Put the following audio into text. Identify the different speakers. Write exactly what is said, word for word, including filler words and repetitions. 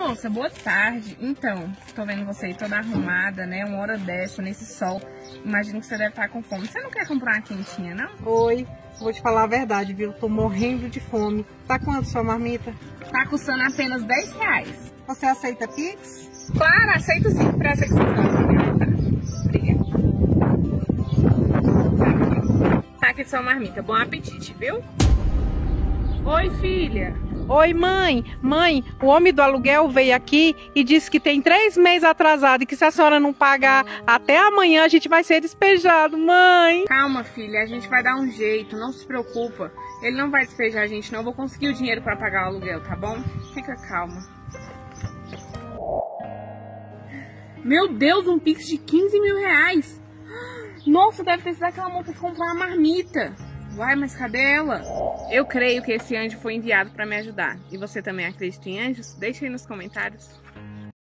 Speaker 1: moça, boa tarde. Então, tô vendo você aí toda arrumada, né? Uma hora dessa, nesse sol. Imagino que você deve estar com fome. Você não quer comprar uma quentinha, não?
Speaker 2: Oi, vou te falar a verdade, viu? Tô morrendo de fome. Tá quanto sua marmita?
Speaker 1: Tá custando apenas dez reais.
Speaker 2: Você aceita Pix?
Speaker 1: Claro, aceito sim. Presta que você tá. Obrigada. Tá aqui sua marmita. Bom apetite, viu? Oi, filha.
Speaker 2: Oi, mãe. Mãe, o homem do aluguel veio aqui e disse que tem três meses atrasado e que se a senhora não pagar até amanhã a gente vai ser despejado, mãe.
Speaker 1: Calma, filha. A gente vai dar um jeito. Não se preocupa. Ele não vai despejar a gente, não. Eu vou conseguir o dinheiro pra pagar o aluguel, tá bom? Fica calma. Meu Deus, um Pix de quinze mil reais. Nossa, deve ter sido aquela moça que comprou uma marmita. Uai, mas cadê ela? Eu creio que esse anjo foi enviado para me ajudar. E você também acredita em anjos? Deixa aí nos comentários.